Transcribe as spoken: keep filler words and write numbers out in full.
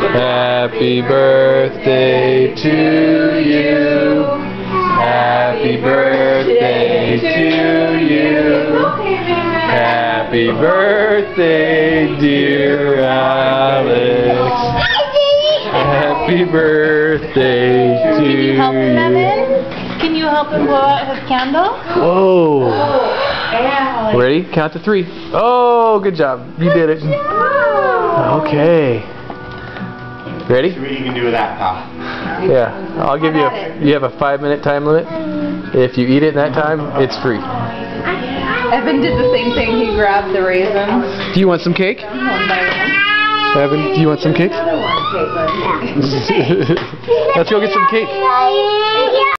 Happy birthday to you. Happy birthday to you. Happy birthday, dear Alex. Happy birthday to you. Can you help him, Evan? Can you help him blow out his candle? Whoa. Yeah. Ready? Count to three. Oh, good job. You did it. Okay. Ready? See what you can do with that, pal. Yeah. I'll give you a, you have a five minute time limit. If you eat it in that time, it's free. Evan did the same thing. He grabbed the raisins. Do you want some cake? One by one. Evan, do you want some cake? Let's go get some cake.